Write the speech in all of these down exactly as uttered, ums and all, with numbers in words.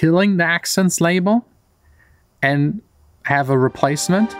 killing the Accents label and have a replacement.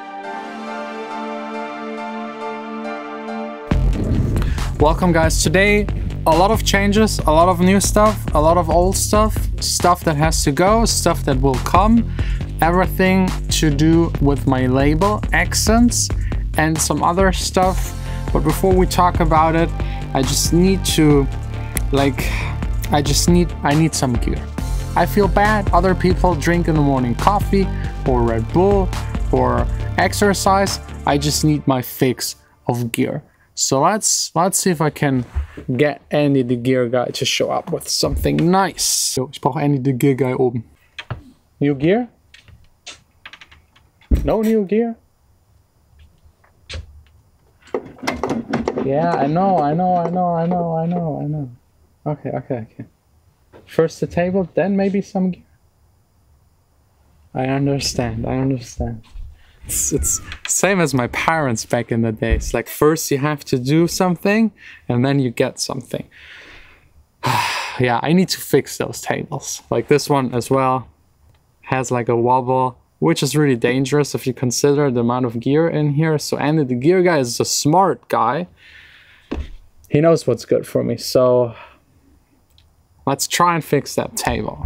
Welcome guys, today a lot of changes, a lot of new stuff, a lot of old stuff, stuff that has to go, stuff that will come, everything to do with my label, Accents, and some other stuff. But before we talk about it, I just need to, like, I just need, I need some gear. I feel bad, other people drink in the morning coffee or Red Bull or exercise. I just need my fix of gear. So let's let's see if I can get Andy the gear guy to show up with something nice. So, ich brauche Andy the gear guy oben. New gear? No new gear? Yeah, I know, I know, I know, I know, I know, I know. Okay, okay, okay. First the table, then maybe some gear. I understand, I understand. It's, it's same as my parents back in the days. Like first you have to do something and then you get something. Yeah, I need to fix those tables. Like this one as well has like a wobble, which is really dangerous if you consider the amount of gear in here. So Andy the gear guy is a smart guy. He knows what's good for me. So let's try and fix that table.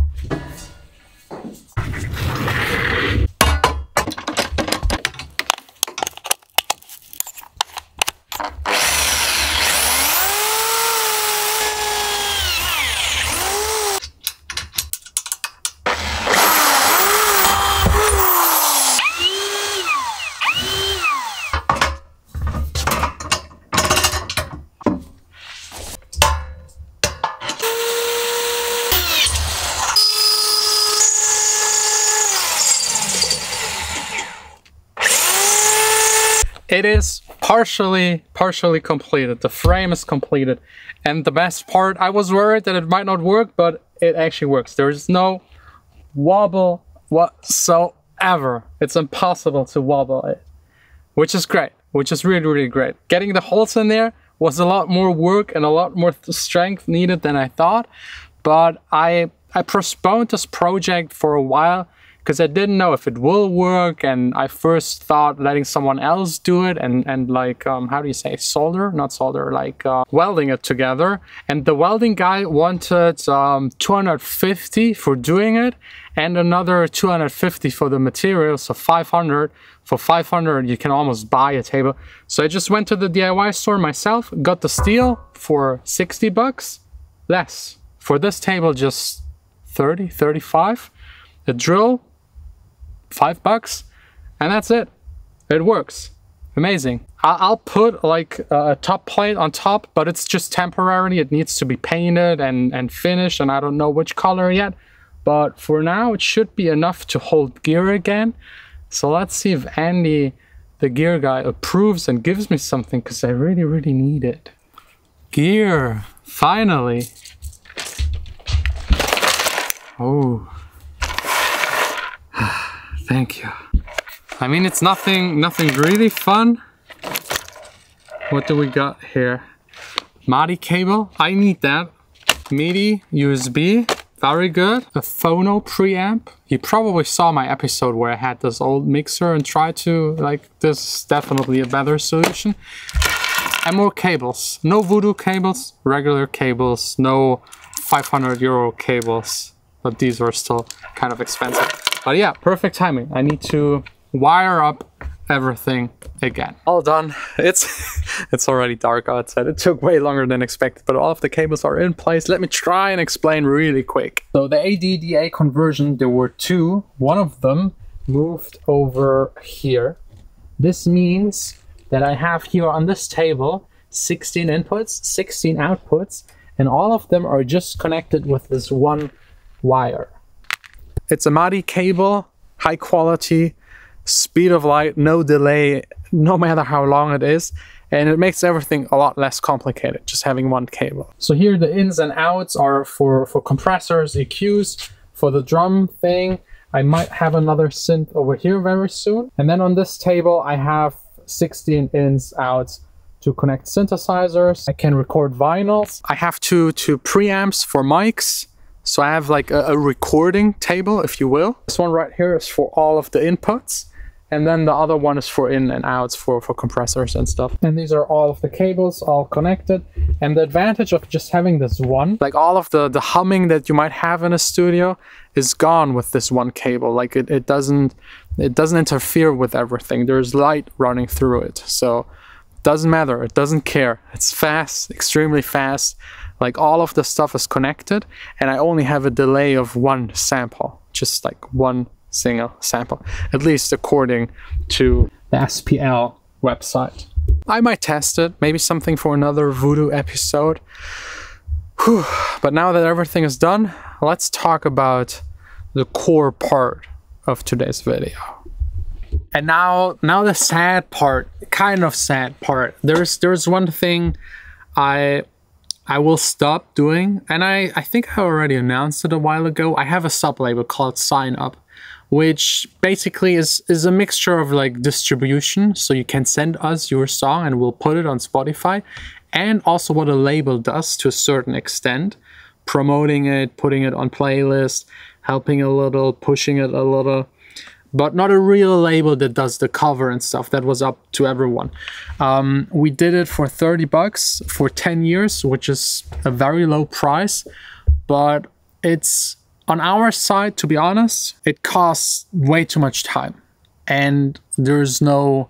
It is partially, partially completed. The frame is completed. And the best part, I was worried that it might not work, but it actually works. There is no wobble whatsoever. It's impossible to wobble it, which is great, which is really, really great. Getting the holes in there was a lot more work and a lot more strength needed than I thought. But I, I postponed this project for a while because I didn't know if it will work, and I first thought letting someone else do it and, and like, um, how do you say, solder? Not solder, like uh, welding it together. And the welding guy wanted um, two hundred fifty for doing it and another two hundred fifty for the material, so five hundred. For five hundred you can almost buy a table. So I just went to the D I Y store myself, got the steel for sixty bucks, less. For this table just thirty, thirty-five. The drill, five bucks, and that's it. It works. Amazing. I'll put like a top plate on top, but it's just temporary. It needs to be painted and, and finished, and I don't know which color yet. But for now, it should be enough to hold gear again. So let's see if Andy, the gear guy, approves and gives me something, because I really, really need it. Gear, finally. Oh. Thank you. I mean, it's nothing, nothing really fun. What do we got here? MADI cable, I need that. MIDI, U S B, very good. A phono preamp. You probably saw my episode where I had this old mixer and tried to, like, this is definitely a better solution. And more cables. No Voodoo cables, regular cables, no five hundred euro cables. But these are still kind of expensive. But yeah, perfect timing. I need to wire up everything again. All done. It's it's already dark outside. It took way longer than expected, but all of the cables are in place. Let me try and explain really quick. So the A D D A conversion, there were two. One of them moved over here. This means that I have here on this table sixteen inputs, sixteen outputs, and all of them are just connected with this one wire. It's a MADI cable, high quality, speed of light, no delay, no matter how long it is. And it makes everything a lot less complicated, just having one cable. So here the ins and outs are for, for compressors, E Qs, for the drum thing. I might have another synth over here very soon. And then on this table, I have sixteen ins, outs to connect synthesizers. I can record vinyls. I have two, two preamps for mics. So I have like a, a recording table, if you will. This one right here is for all of the inputs. And then the other one is for in and outs, for, for compressors and stuff. And these are all of the cables, all connected. And the advantage of just having this one, like all of the, the humming that you might have in a studio is gone with this one cable. Like it, it doesn't it doesn't interfere with everything. There's light running through it. So it doesn't matter, it doesn't care. It's fast, extremely fast. Like all of the stuff is connected, and I only have a delay of one sample, just like one single sample, at least according to the S P L website. I might test it, maybe something for another Voodoo episode. Whew. But now that everything is done, let's talk about the core part of today's video. And now, now the sad part, kind of sad part. There's there's one thing I I will stop doing, and I, I think I already announced it a while ago. I have a sub-label called Sign Up, which basically is, is a mixture of like distribution. So you can send us your song and we'll put it on Spotify. And also what a label does to a certain extent. Promoting it, putting it on playlists, helping a little, pushing it a little. But not a real label that does the cover and stuff. That was up to everyone. Um, we did it for thirty bucks for ten years, which is a very low price. But it's... on our side, to be honest, it costs way too much time, and there's no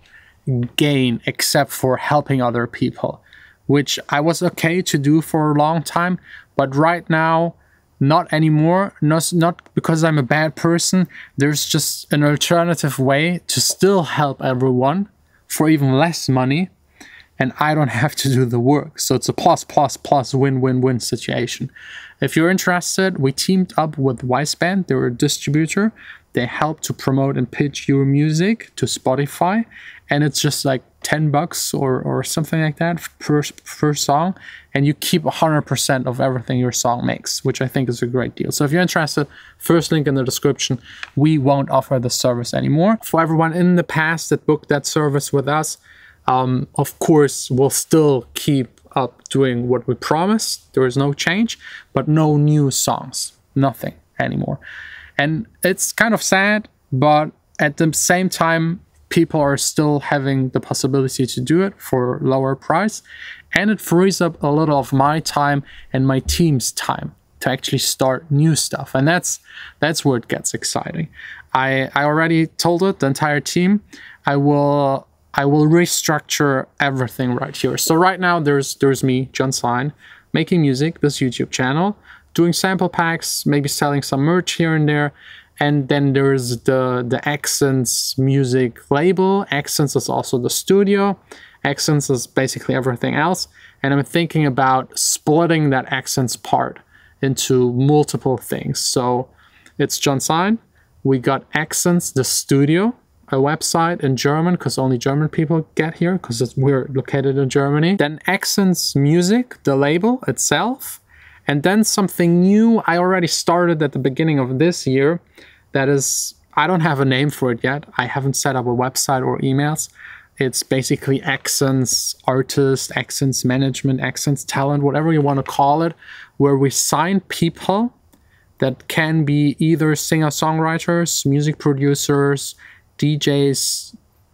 gain except for helping other people, which I was okay to do for a long time, but right now, not anymore. Not, not because I'm a bad person. There's just an alternative way to still help everyone for even less money, and I don't have to do the work. So it's a plus, plus, plus, win, win, win situation. If you're interested, we teamed up with Wiseband. They're a distributor. They help to promote and pitch your music to Spotify. And it's just like ten bucks or, or something like that per, per song. And you keep one hundred percent of everything your song makes, which I think is a great deal. So if you're interested, first link in the description. We won't offer the service anymore. For everyone in the past that booked that service with us, um, of course, we'll still keep up doing what we promised. There is no change, but no new songs, nothing anymore. And it's kind of sad, but at the same time, people are still having the possibility to do it for lower price, and it frees up a little of my time and my team's time to actually start new stuff. And that's that's where it gets exciting. I, I already told it, the entire team, I will I will restructure everything right here. So right now there's there's me, John Sign, making music, this YouTube channel, doing sample packs, maybe selling some merch here and there. And then there's the, the Accents music label. Accents is also the studio. Accents is basically everything else. And I'm thinking about splitting that Accents part into multiple things. So it's John Sign. We got Accents, the studio, a website in German, because only German people get here, because we're located in Germany. Then Accents Music, the label itself. And then something new I already started at the beginning of this year. That is, I don't have a name for it yet. I haven't set up a website or emails. It's basically Accents Artist, Accents Management, Accents Talent, whatever you want to call it, where we sign people that can be either singer-songwriters, music producers, D Js,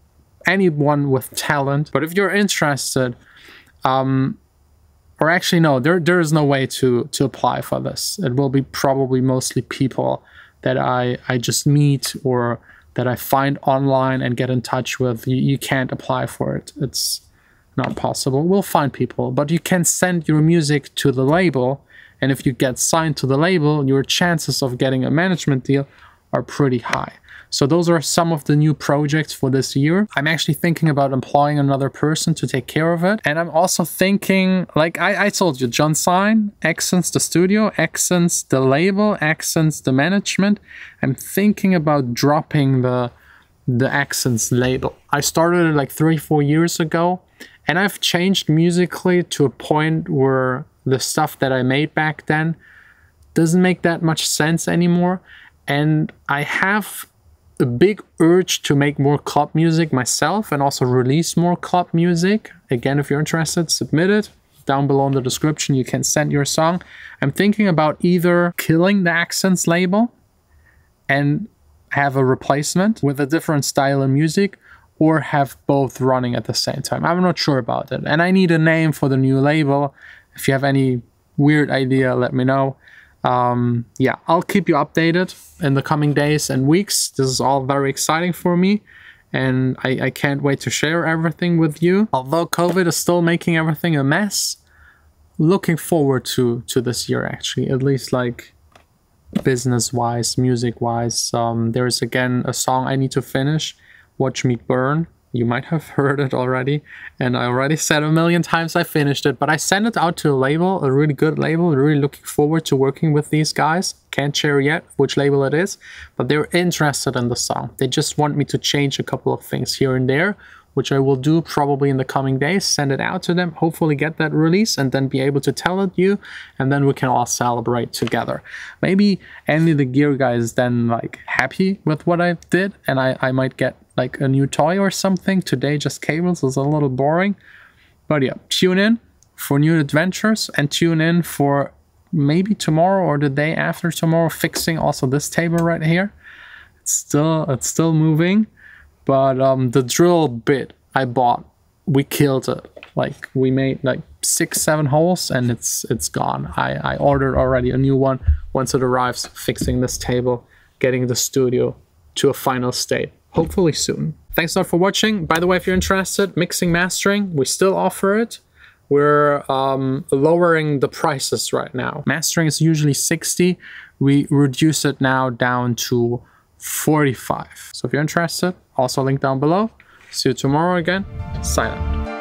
anyone with talent. But if you're interested, um, or actually no, there there is no way to to apply for this. It will be probably mostly people that I I just meet or that I find online and get in touch with. You, you can't apply for it. It's not possible. We'll find people, but you can send your music to the label, and if you get signed to the label, your chances of getting a management deal are pretty high. So those are some of the new projects for this year. I'm actually thinking about employing another person to take care of it. And I'm also thinking, like I, I told you, John Sign, Accents the studio, Accents the label, Accents the management. I'm thinking about dropping the, the Accents label. I started it like three, four years ago. And I've changed musically to a point where the stuff that I made back then doesn't make that much sense anymore. And I have a big urge to make more club music myself and also release more club music. Again, if you're interested, submit it. down below in the description. You can send your song. I'm thinking about either killing the Accents label and have a replacement with a different style of music, or have both running at the same time. I'm not sure about it. And I need a name for the new label. If you have any weird idea, let me know. Um, yeah, I'll keep you updated in the coming days and weeks. This is all very exciting for me, and I, I can't wait to share everything with you. Although COVID is still making everything a mess, looking forward to, to this year actually, at least like business-wise, music-wise. Um, there's again a song I need to finish, Watch Me Burn. You might have heard it already, and I already said a million times I finished it, but I sent it out to a label, a really good label. Really looking forward to working with these guys. Can't share yet which label it is, but they're interested in the song. They just want me to change a couple of things here and there, which I will do probably in the coming days, send it out to them, hopefully get that release, and then be able to tell it you, and then we can all celebrate together. Maybe Andy the Gear guy is then like happy with what I did, and I, I might get like a new toy or something. Today just cables is a little boring. But yeah, tune in for new adventures, and tune in for maybe tomorrow or the day after tomorrow, fixing also this table right here. It's still, it's still moving. But um, the drill bit I bought, we killed it. Like we made like six, seven holes, and it's it's gone. I, I ordered already a new one. Once it arrives, fixing this table, getting the studio to a final state, hopefully soon. Thanks a lot for watching. By the way, if you're interested, mixing, mastering, we still offer it. We're um, lowering the prices right now. Mastering is usually sixty. We reduce it now down to forty-five. So if you're interested, also link down below. See you tomorrow again. Sign out.